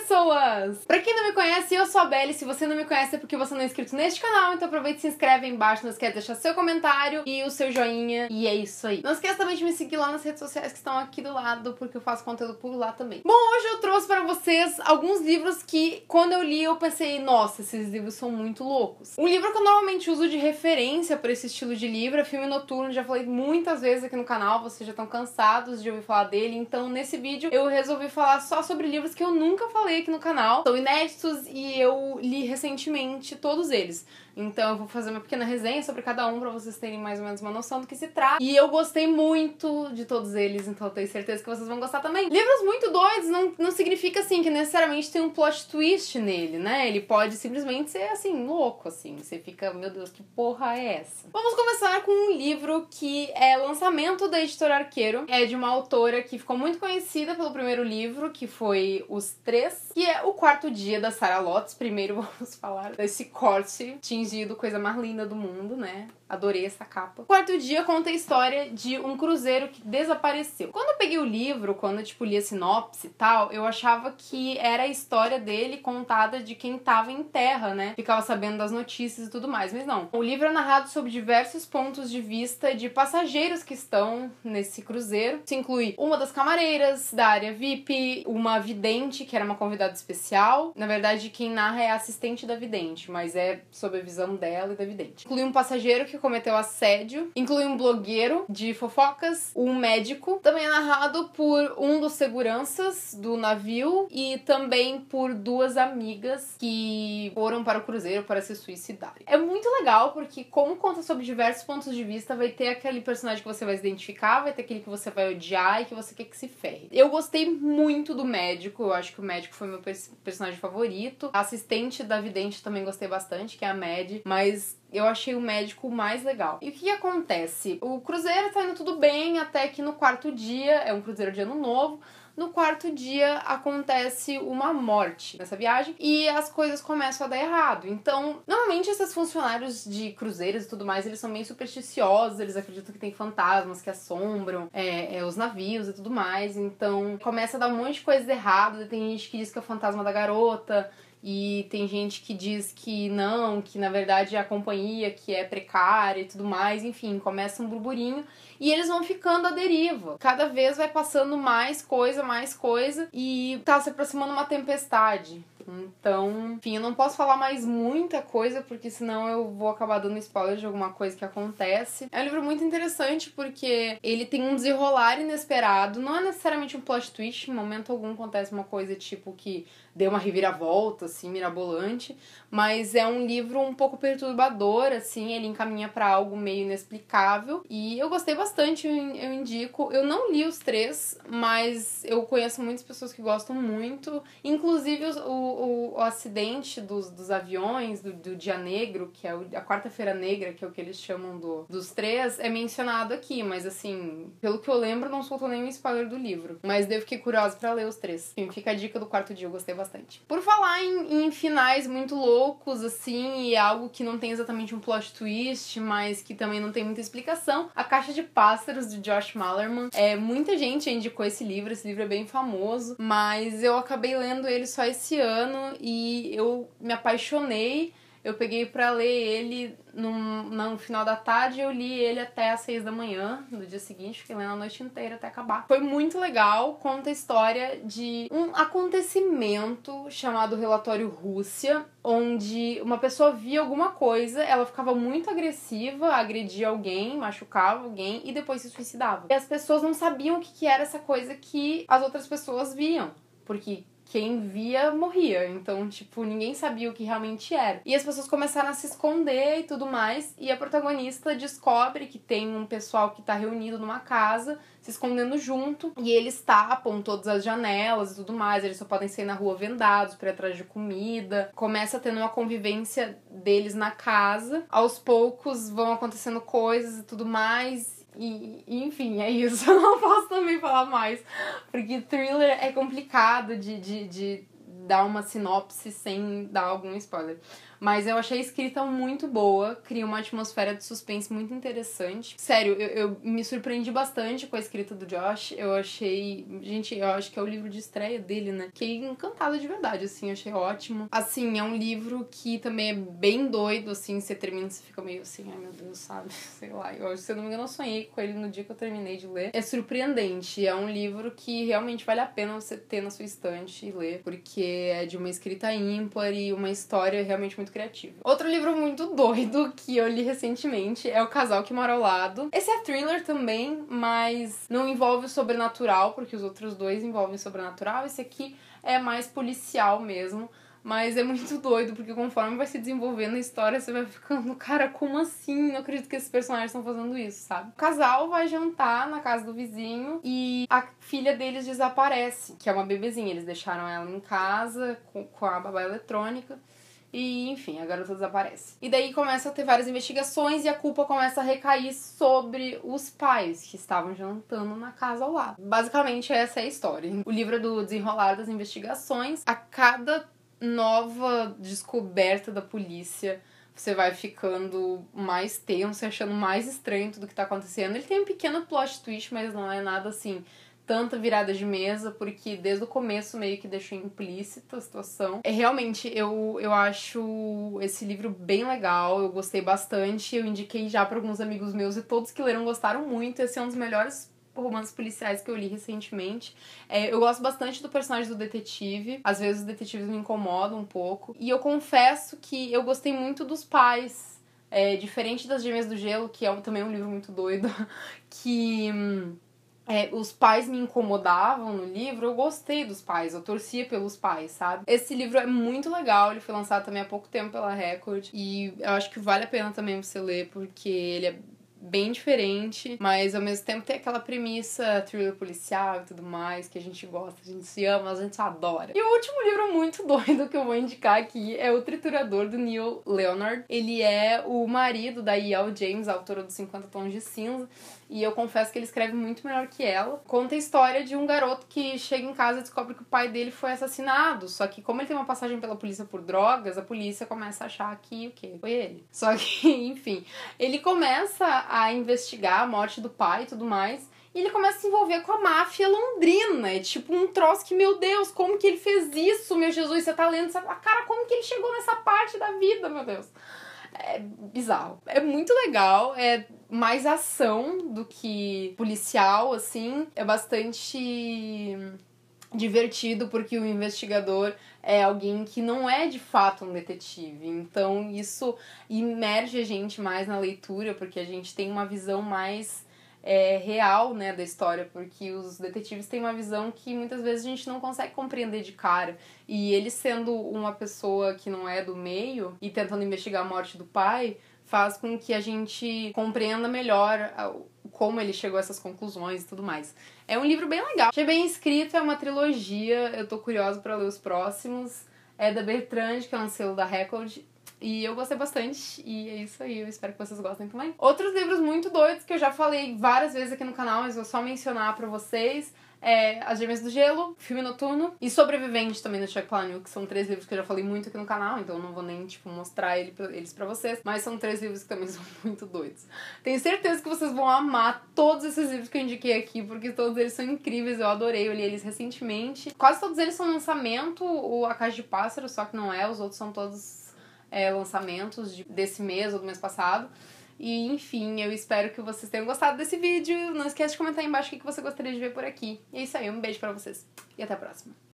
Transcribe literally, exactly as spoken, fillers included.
pessoas! Pra quem não me conhece, eu sou a Belle. Se você não me conhece é porque você não é inscrito neste canal, então aproveita e se inscreve aí embaixo. Não esquece de deixar seu comentário e o seu joinha. E é isso aí. Não esqueça também de me seguir lá nas redes sociais que estão aqui do lado, porque eu faço conteúdo por lá também. Bom, hoje eu trouxe pra vocês alguns livros que, quando eu li, eu pensei, nossa, esses livros são muito loucos. Um livro que eu normalmente uso de referência pra esse estilo de livro é Filme Noturno. Já falei muitas vezes aqui no canal, vocês já estão cansados de ouvir falar dele, então nesse vídeo eu resolvi falar só sobre livros que eu nunca falei aqui no canal. São inéditos e eu li recentemente todos eles. Então eu vou fazer uma pequena resenha sobre cada um pra vocês terem mais ou menos uma noção do que se trata. E eu gostei muito de todos eles, então eu tenho certeza que vocês vão gostar também. Livros muito doidos não, não significa, assim, que necessariamente tem um plot twist nele, né? Ele pode simplesmente ser, assim, louco, assim. Você fica, meu Deus, que porra é essa? Vamos começar com um livro que é lançamento da Editora Arqueiro. É de uma autora que ficou muito conhecida pelo primeiro livro, que foi Os Três, que é O Quarto Dia, da Sarah Lotz. Primeiro vamos falar desse corte tingido, coisa mais linda do mundo, né? Adorei essa capa. O Quarto Dia conta a história de um cruzeiro que desapareceu. Quando eu peguei o livro, quando eu, tipo, li a sinopse e tal, eu achava que era a história dele contada de quem tava em terra, né? Ficava sabendo das notícias e tudo mais, mas não. O livro é narrado sob diversos pontos de vista de passageiros que estão nesse cruzeiro. Isso inclui uma das camareiras da área V I P, uma vidente, que era uma convidada especial. Na verdade, quem narra é a assistente da vidente, mas é sob a visão dela e da vidente. Inclui um passageiro que cometeu assédio, inclui um blogueiro de fofocas, um médico, também é narrado por um dos seguranças do navio e também por duas amigas que foram para o cruzeiro para se suicidarem. É muito legal porque, como conta sobre diversos pontos de vista, vai ter aquele personagem que você vai se identificar, vai ter aquele que você vai odiar e que você quer que se ferre. Eu gostei muito do médico, eu acho que o médico foi meu personagem favorito. A assistente da vidente também gostei bastante, que é a Mad, mas eu achei o médico mais legal. E o que acontece? O cruzeiro tá indo tudo bem até que no quarto dia, é um cruzeiro de ano novo, no quarto dia acontece uma morte nessa viagem e as coisas começam a dar errado. Então, normalmente esses funcionários de cruzeiros e tudo mais, eles são meio supersticiosos, eles acreditam que tem fantasmas que assombram é, é, os navios e tudo mais. Então, começa a dar um monte de coisas erradas. Tem gente que diz que é o fantasma da garota, e tem gente que diz que não, que na verdade é a companhia que é precária e tudo mais. Enfim, começa um burburinho e eles vão ficando à deriva. Cada vez vai passando mais coisa, mais coisa e tá se aproximando uma tempestade. Então, enfim, eu não posso falar mais muita coisa, porque senão eu vou acabar dando spoiler de alguma coisa que acontece. É um livro muito interessante porque ele tem um desenrolar inesperado. Não é necessariamente um plot twist, em momento algum acontece uma coisa tipo que deu uma reviravolta, assim, mirabolante. Mas é um livro um pouco perturbador, assim, ele encaminha pra algo meio inexplicável. E eu gostei bastante, eu indico. Eu não li os três, mas eu conheço muitas pessoas que gostam muito. Inclusive o O, o acidente dos, dos aviões, do, do Dia Negro, que é o, a Quarta-feira Negra, que é o que eles chamam do, dos três, é mencionado aqui, mas assim, pelo que eu lembro, não soltou nenhum spoiler do livro. Mas daí eu fiquei curiosa pra ler os três. Enfim, fica a dica do Quarto Dia, eu gostei bastante. Por falar em, em finais muito loucos, assim, e algo que não tem exatamente um plot twist, mas que também não tem muita explicação, A Caixa de Pássaros, de Josh Malerman. É, muita gente indicou esse livro, esse livro é bem famoso, mas eu acabei lendo ele só esse ano, e eu me apaixonei. Eu peguei pra ler ele no, no final da tarde e eu li ele até às seis da manhã no dia seguinte, fiquei lendo a noite inteira até acabar. Foi muito legal, conta a história de um acontecimento chamado Relatório Rússia, onde uma pessoa via alguma coisa, ela ficava muito agressiva, agredia alguém, machucava alguém e depois se suicidava. E as pessoas não sabiam o que era essa coisa que as outras pessoas viam, porque quem via morria, então, tipo, ninguém sabia o que realmente era. E as pessoas começaram a se esconder e tudo mais, e a protagonista descobre que tem um pessoal que tá reunido numa casa, se escondendo junto, e eles tapam todas as janelas e tudo mais, eles só podem sair na rua vendados pra ir atrás de comida. Começa tendo uma convivência deles na casa, aos poucos vão acontecendo coisas e tudo mais, E, enfim, é isso. Eu não posso também falar mais, porque thriller é complicado de, de, de dar uma sinopse sem dar algum spoiler. Mas eu achei a escrita muito boa, cria uma atmosfera de suspense muito interessante. Sério, eu, eu me surpreendi bastante com a escrita do Josh. Eu achei... Gente, eu acho que é o livro de estreia dele, né? Fiquei encantada de verdade, assim, achei ótimo. Assim, é um livro que também é bem doido, assim, você termina e você fica meio assim, ai meu Deus, sabe? Sei lá, eu, se eu não me engano, eu sonhei com ele no dia que eu terminei de ler. É surpreendente, é um livro que realmente vale a pena você ter na sua estante e ler, porque é de uma escrita ímpar e uma história realmente muito criativa. Outro livro muito doido que eu li recentemente é O Casal que Mora ao Lado. Esse é thriller também, mas não envolve o sobrenatural, porque os outros dois envolvem sobrenatural. Esse aqui é mais policial mesmo. Mas é muito doido, porque conforme vai se desenvolvendo a história, você vai ficando, cara, como assim? Não acredito que esses personagens estão fazendo isso, sabe? O casal vai jantar na casa do vizinho e a filha deles desaparece, que é uma bebezinha. Eles deixaram ela em casa com, com a babá eletrônica. E, enfim, a garota desaparece. E daí começa a ter várias investigações e a culpa começa a recair sobre os pais que estavam jantando na casa ao lado. Basicamente, essa é a história. O livro é do desenrolar das investigações. A cada nova descoberta da polícia, você vai ficando mais tenso, achando mais estranho tudo que tá acontecendo. Ele tem um pequeno plot twist, mas não é nada assim, tanta virada de mesa, porque desde o começo meio que deixou implícita a situação. É realmente, eu, eu acho esse livro bem legal, eu gostei bastante, eu indiquei já para alguns amigos meus e todos que leram gostaram muito. Esse é um dos melhores romances policiais que eu li recentemente. É, eu gosto bastante do personagem do detetive. Às vezes os detetives me incomodam um pouco. E eu confesso que eu gostei muito dos pais. É, diferente das Gêmeas do Gelo, que é um, também um livro muito doido, que hum, é, os pais me incomodavam no livro. Eu gostei dos pais, eu torcia pelos pais, sabe? Esse livro é muito legal, ele foi lançado também há pouco tempo pela Record. E eu acho que vale a pena também você ler, porque ele é bem diferente, mas ao mesmo tempo tem aquela premissa thriller policial e tudo mais, que a gente gosta, a gente se ama, a gente adora. E o último livro muito doido que eu vou indicar aqui é O Triturador, do Neil Leonard. Ele é o marido da E L James, a autora dos cinquenta Tons de Cinza, e eu confesso que ele escreve muito melhor que ela. Conta a história de um garoto que chega em casa e descobre que o pai dele foi assassinado, só que como ele tem uma passagem pela polícia por drogas, a polícia começa a achar que o quê? Foi ele. Só que, enfim, ele começa a investigar a morte do pai e tudo mais, e ele começa a se envolver com a máfia londrina. É tipo um troço que, meu Deus, como que ele fez isso, meu Jesus? Você tá lendo, você... cara, como que ele chegou nessa parte da vida, meu Deus? É bizarro. É muito legal, é mais ação do que policial, assim. É bastante divertido porque o investigador é alguém que não é de fato um detetive. Então isso imerge a gente mais na leitura, porque a gente tem uma visão mais é, real, né, da história, porque os detetives têm uma visão que muitas vezes a gente não consegue compreender de cara. E ele sendo uma pessoa que não é do meio e tentando investigar a morte do pai, faz com que a gente compreenda melhor como ele chegou a essas conclusões e tudo mais. É um livro bem legal. Achei bem escrito, é uma trilogia, eu tô curiosa pra ler os próximos. É da Bertrand, que é um selo da Record, e eu gostei bastante, e é isso aí, eu espero que vocês gostem também. Outros livros muito doidos que eu já falei várias vezes aqui no canal, mas vou só mencionar pra vocês. É As Gêmeas do Gelo, Filme Noturno e Sobrevivente também do Chuck Palahniuk, que são três livros que eu já falei muito aqui no canal, então eu não vou nem, tipo, mostrar ele pra, eles pra vocês, mas são três livros que também são muito doidos. Tenho certeza que vocês vão amar todos esses livros que eu indiquei aqui, porque todos eles são incríveis, eu adorei, eu li eles recentemente. Quase todos eles são lançamento, o A Caixa de Pássaro, só que não é, os outros são todos é, lançamentos de, desse mês ou do mês passado. E, enfim, eu espero que vocês tenham gostado desse vídeo. Não esquece de comentar aí embaixo o que você gostaria de ver por aqui. E é isso aí, um beijo pra vocês. E até a próxima.